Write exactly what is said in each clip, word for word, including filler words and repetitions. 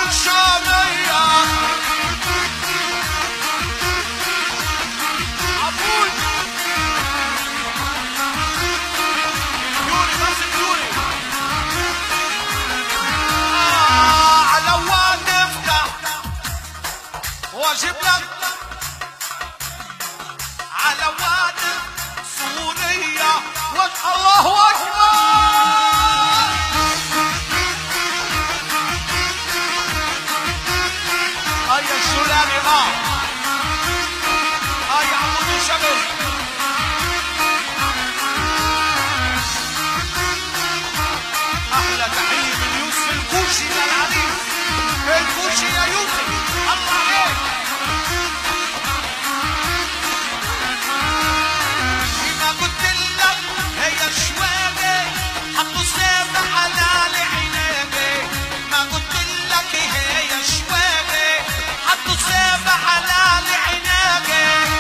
الشامية عبود يوري ماسك يوري آه على وادفك واجيب لك على وادف سوريا وجه الله أكبر. هيا السلامي اه هيا عمود الشبل احلى تحيه من يوسف الكوشي يا العريس الكوشي يا يوسف الله عليك. فيما قلت لك هي الشوابي حطوا سيف على عينيك ما قلت لك هي الشوابي حطوا سيف على عينيك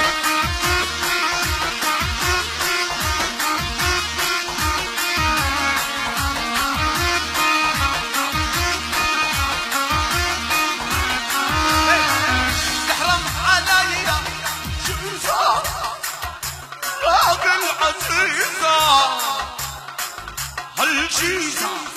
تحرم علي جيزة راجل عزيزة هالجيزة